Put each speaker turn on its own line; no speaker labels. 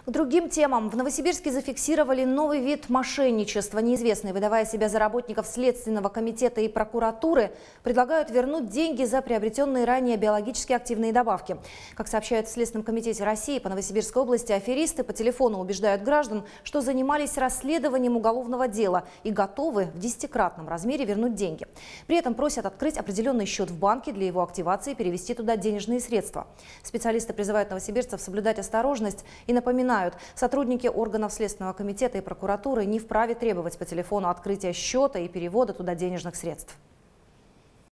К другим темам. В Новосибирске зафиксировали новый вид мошенничества. Неизвестные, выдавая себя за работников Следственного комитета и прокуратуры, предлагают вернуть деньги за приобретенные ранее биологически активные добавки. Как сообщают в Следственном комитете России, по Новосибирской области аферисты по телефону убеждают граждан, что занимались расследованием уголовного дела и готовы в 10-кратном размере вернуть деньги. При этом просят открыть определенный счет в банке для его активации и перевести туда денежные средства. Специалисты призывают новосибирцев соблюдать осторожность и напоминают, сотрудники органов Следственного комитета и прокуратуры не вправе требовать по телефону открытия счета и перевода туда денежных средств.